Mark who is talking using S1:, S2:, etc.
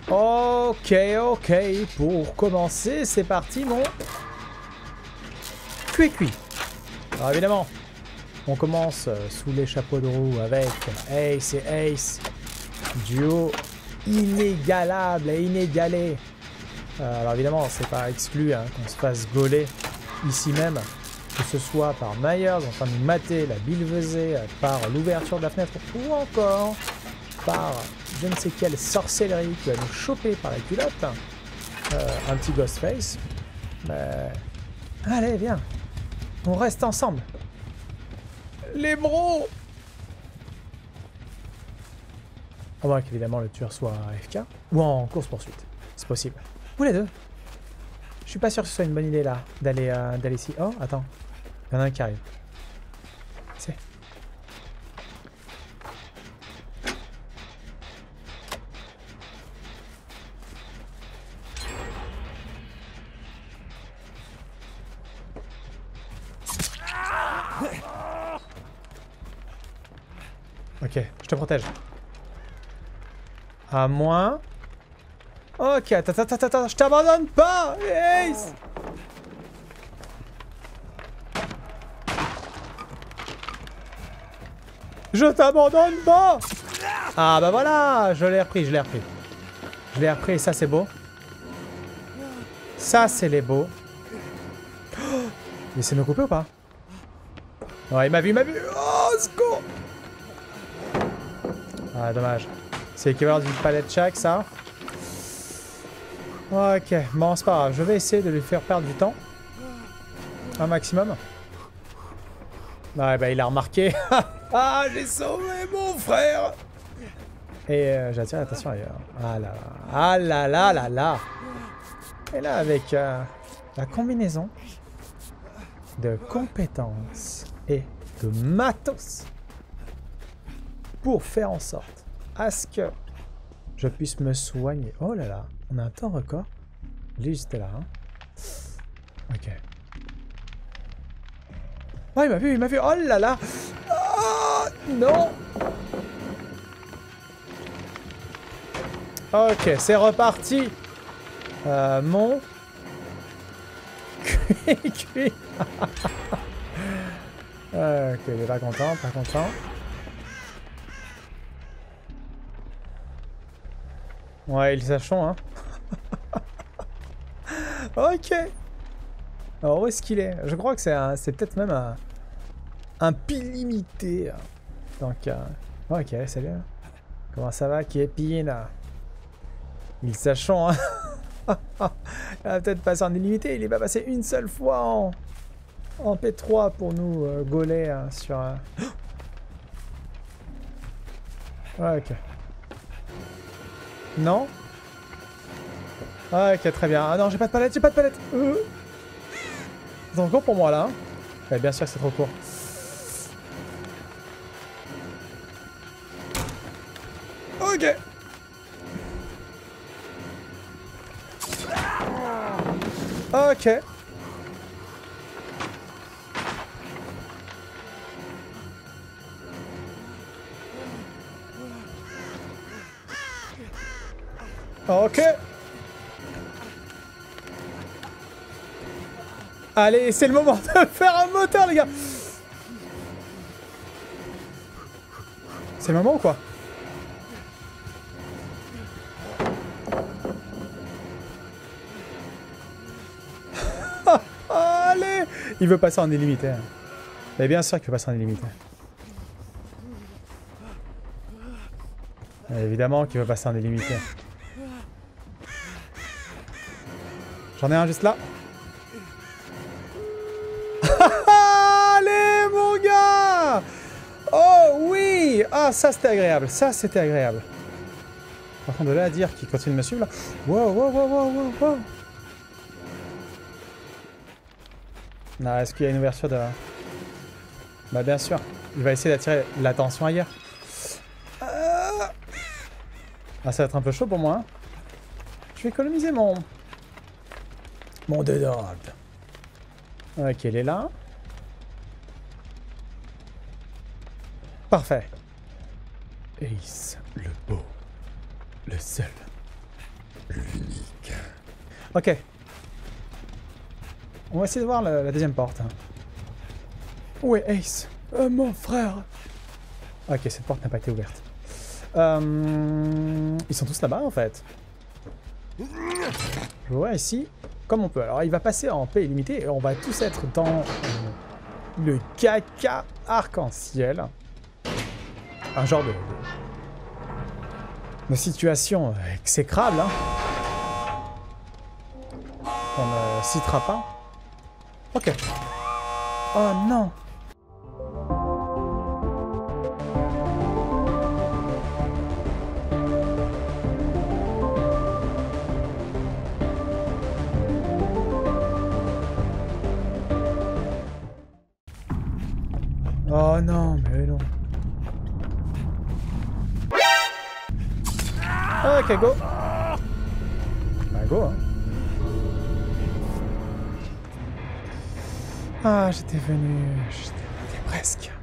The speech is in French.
S1: Ok, ok. Pour commencer, c'est parti, mon cuit. Alors évidemment, on commence sous les chapeaux de roue avec Ace et Ace. Duo inégalable et inégalé. Alors évidemment, c'est pas exclu hein, qu'on se fasse gauler ici même, que ce soit par Myers en train de nous mater la billevesée, par l'ouverture de la fenêtre ou encore par je ne sais quelle sorcellerie qui va nous choper par la culotte. Un petit Ghostface. Allez, viens. On reste ensemble. Les bros. À moins qu'évidemment le tueur soit AFK ou en course-poursuite. C'est possible. Ou les deux. Je suis pas sûr que ce soit une bonne idée là, d'aller ici. Oh, attends. Il y en a un qui arrive. C'est. Ok, je te protège. À moins... Ok, attends, je t'abandonne pas, Ace. Je t'abandonne pas. Ah bah voilà, je l'ai repris. Je l'ai repris, ça c'est beau. Ça c'est les beaux. Oh, il essaie de me couper ou pas? Ouais, il m'a vu. Oh, secours. Ah, dommage. C'est l'équivalent d'une palette chaque, ça. Ok, bon, c'est pas grave. Je vais essayer de lui faire perdre du temps. Un maximum. Ouais, bah, il a remarqué. Ah, j'ai sauvé mon frère. Et j'attire l'attention ailleurs. Ah là là. Ah là là là là. Et là, avec la combinaison de compétences et de matos pour faire en sorte à ce que je puisse me soigner. Oh là là, on a un temps record. Lui, j'étais là. Hein. Ok. Oh, il m'a vu. Oh là là. Oh, non. Ok, c'est reparti. Mon... Cuit. Ok, il est pas content. Ouais, ils sachons, hein. Ok. Alors, où est-ce qu'il est? Je crois que c'est peut-être même un pile limité. Donc, ok, salut. Comment ça va, Képine? Ils sachons, hein. Il va peut-être passer en illimité. Il est pas passé une seule fois en P3 pour nous gauler sur... Ouais, ok. Non? Ah, ok, très bien. Ah non, j'ai pas de palette. C'est encore pour moi, là. Hein. Ouais, bien sûr que c'est trop court. Ok. Ok. Ok. Allez, c'est le moment de faire un moteur, les gars. C'est le moment ou quoi? Allez. Il veut passer en illimité. Hein. Mais bien sûr qu'il veut passer en illimité. Évidemment qu'il veut passer en illimité. J'en ai un juste là. Allez, mon gars. Oh oui. Ah, ça c'était agréable. Par contre, de là à dire qu'il continue de me suivre là. Wow. Non, est-ce qu'il y a une ouverture de... Bah bien sûr. Il va essayer d'attirer l'attention ailleurs. Ah, ça va être un peu chaud pour moi. Hein. Je vais économiser mon déodorant. Ok, il est là. Parfait. Ace, le beau, le seul,
S2: l'unique.
S1: Ok. On va essayer de voir la deuxième porte. Où est Ace? Mon frère. Ok, cette porte n'a pas été ouverte. Ils sont tous là-bas en fait. Je vois ici comme on peut. Alors il va passer en paix illimitée et on va tous être dans le caca arc-en-ciel. Un genre de situation exécrable, hein. On ne citera pas. Ok. Oh non. Oh non, mais non. Ok, go. Bah go, hein. Ah, j'étais presque.